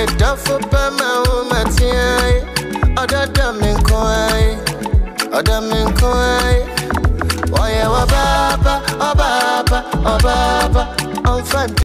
don't for my woman, other damn coy, other men coy. Why, oh, Baba, oh, Baba, oh, Baba, oh,